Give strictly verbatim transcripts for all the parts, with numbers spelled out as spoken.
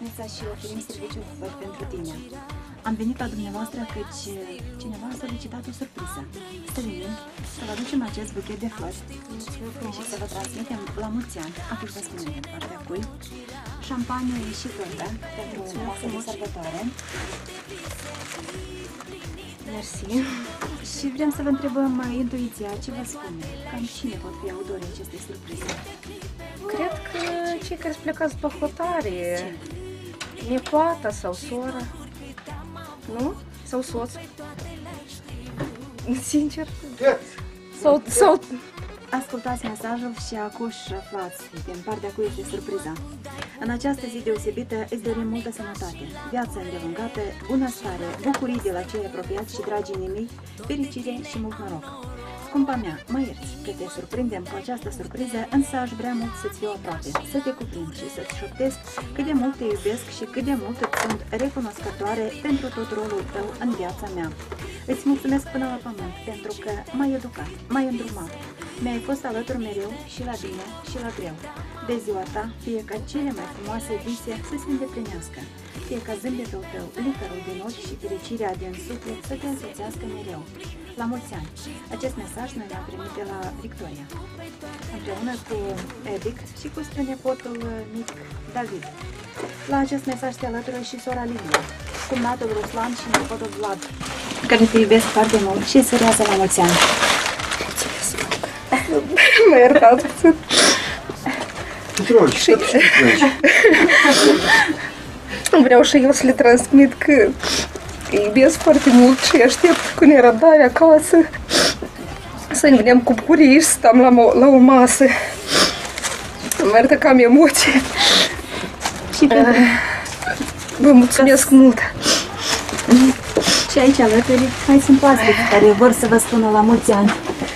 Vanessa și oferim serviciul pentru tine. Am venit la dumneavoastră căci cineva a solicitat o surpriză. Să venim, să vă aducem acest buchet de flori și să vă transmitem la mulți ani, atât vă spunem din partea cui, șampanie și tortă pentru masă de sărbătoare. Mersi. Și vrem să vă întrebăm intuiția, ce vă spune? Cam cine pot fi autorii acestei surprize? Cred că cei care sunt plecați pe hotare, nepoata sau sora, nu? Sau soț. Sincer. Sau, sau... Ascultați mesajul și acuși aflați din partea cui este surpriza. În această zi deosebită îți dorim multă sănătate, viață îndelungată, bunăstare, bucurii de la cei apropiați și dragi inimii, fericire și mult noroc. Scumpa mea, mă ierți că te surprindem cu această surpriză, însă aș vrea mult să-ți fiu aproape, să te cuprind și să-ți șoptesc cât de mult te iubesc și cât de mult îți sunt recunoscătoare pentru tot rolul tău în viața mea. Îți mulțumesc până la pământ pentru că m-ai educat, m-ai îndrumat, mi-ai fost alături mereu și la bine și la greu. De ziua ta, fie ca cele mai frumoase vise să se îndeplinească, fie ca zâmbetul tău, licărul din ochi și fericirea din suflet să te însoțească mereu. La mulți ani! Acest mesaj noi l-am primit de la Victoria, împreună cu Edic și cu strănepotul mic David. La acest mesaj se alătură și sora Lilia, cumnatul Ruslan și nepotul Vlad, care te iubesc foarte mult și îți urează la mulți ani. Mă iertați puțin. Și... Vreau și eu să le transmit că îi iubesc foarte mult și aștept cu nerăbdare acasă să ne vedem cu bucurie și să stăm la, la o masă. Mă iertă că am emoții. Și pentru... Vă mulțumesc mult. Și aici alături mai sunt oaspeți care vor să vă spună la mulți ani.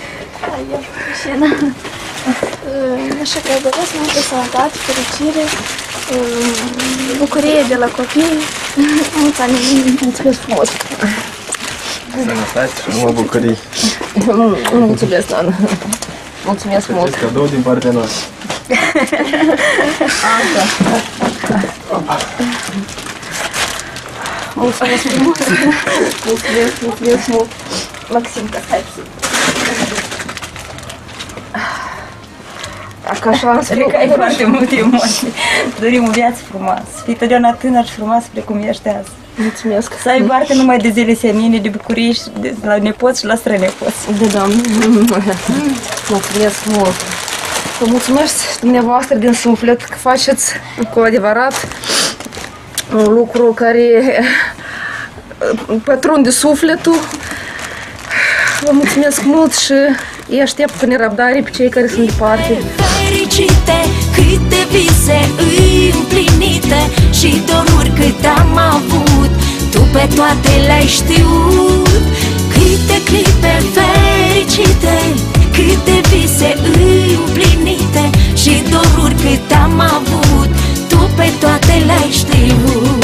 Așa că doresc multă sănătate, fericire, bucurie de la copii. Mulți ani. Mulțumesc frumos. Sănătate și numai bucurii. Mulțumesc, Nana. Mulțumesc mult. Acest cadou din partea noastră. Mulțumesc mult. Mulțumesc, mulțumesc mult. Maxim, că stai. Dacă așa am spus că ai foarte multe emoții. Dorim o viață frumoasă, să fii totdeauna tânăr și frumoasă precum ești azi. Mulțumesc. Să ai parte numai de zile senine, de bucurie și de la nepoți și la strănepoți. De Doamne. Mulțumesc mult. Vă mulțumesc dumneavoastră din suflet că faceți cu adevărat un lucru care pătrunde sufletul. Vă mulțumesc mult și îi aștept cu nerăbdare pe cei care sunt departe. Fericite, câte vise împlinite și doruri cât am avut, tu pe toate le-ai știut. Câte clipe fericite, câte vise împlinite și doruri cât am avut, tu pe toate le-ai știut.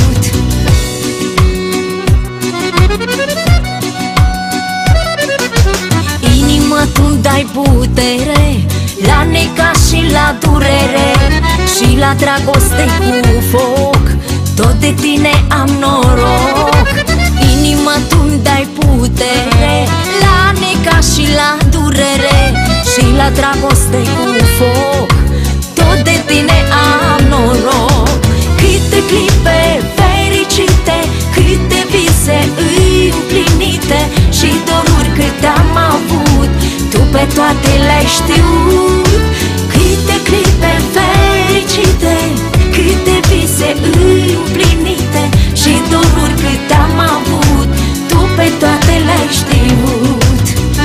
Inima tu-mi dai putere la necaz și la durere și la dragoste cu foc, tot de tine am noroc. Inima tu-mi dai putere la necaz și la durere și la dragoste cu foc, tot de tine am noroc. Câte clipe fericite, câte vise împlinite și doruri cât am avut, tu pe toate le-ai știut. Câte clipe fericite, câte vise împlinite și doruri cât am avut, tu pe toate le-ai știut.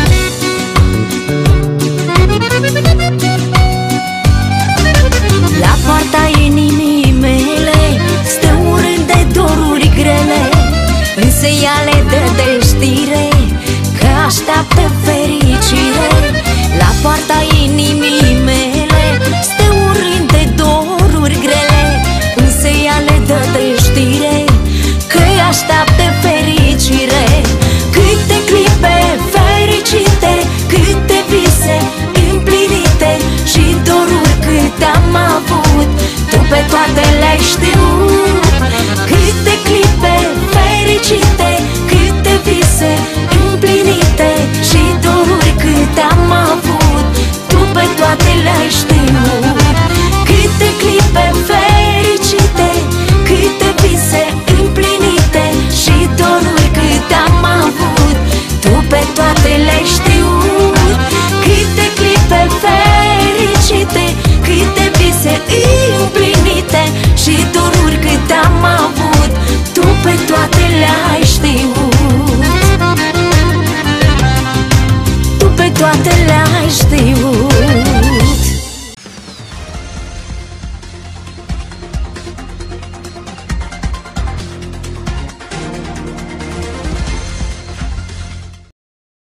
La poarta inimii mele stă un rând de doruri grele, însă ea le dă de știre că așteaptă fericire. La poarta inimii mele stă un rând de doruri grele, însă ea le dă de știre că așteaptă fericire. Câte clipe fericite, câte vise împlinite și doruri cât am avut, tu pe toate le-ai știut. împlinite și doruri câte am avut, tu pe toate le-ai știut, tu pe toate le-ai știut.